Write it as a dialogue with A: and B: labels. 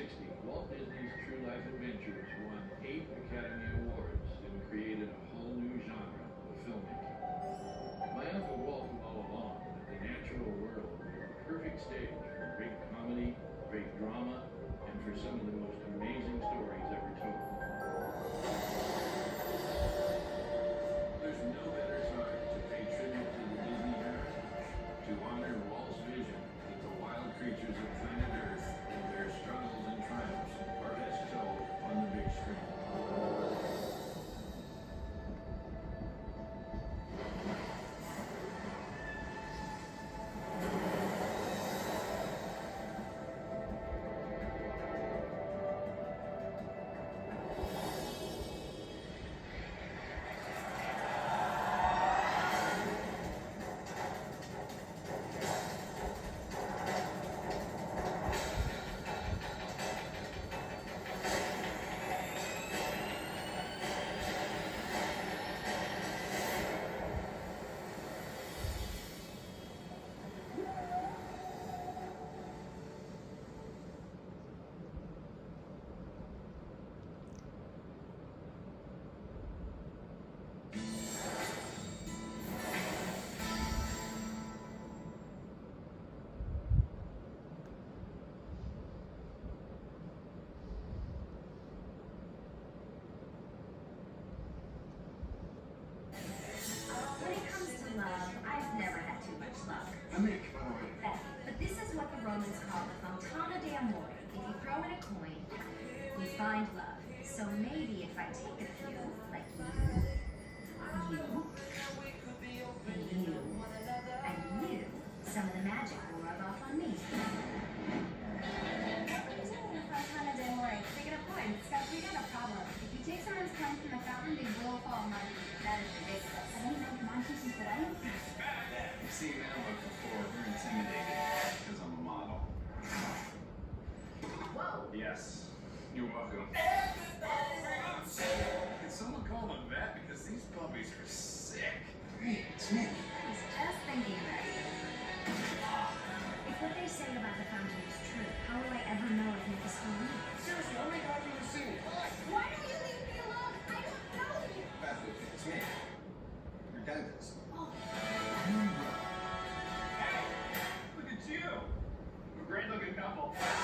A: 1960, Walt Disney's True Life Adventures won 8 Academy Awards and created a whole new genre of filmmaking. My Uncle Walt knew all along that the natural world was a perfect stage for great comedy, great drama, and for some of the most amazing stories ever told. There's no better time to pay tribute to the Disney heritage, to honor Walt's vision that the wild creatures of planet Earth and their struggles and triumphs are best told on the big screen.
B: But this is what the Romans call the Fontana de Amore. If you throw in a coin, you find love. So maybe if I take a few, like you, and you, some of the magic will rub off on me. Fontana de Amore, picking up coins. Scott, we got a problem. If you take someone's coin from the fountain, they will fall money. That is ridiculous. I don't know monkeys, but I don't think
C: You've seen that look before. We're intimidated because I'm a model.
B: Whoa!
C: Yes. You're welcome. Can someone call them vet? Because these puppies are sick. Hey, it's me.
B: I was just thinking about you. If what they say about the fountain is true, how will I ever know if Nick is still real?
C: Seriously, oh my God, you were singing.
B: Why don't you leave me alone? I don't know you!
C: Beth, it's me. Your dentist.
B: Oh.
C: Hey! Look at you! A great looking couple.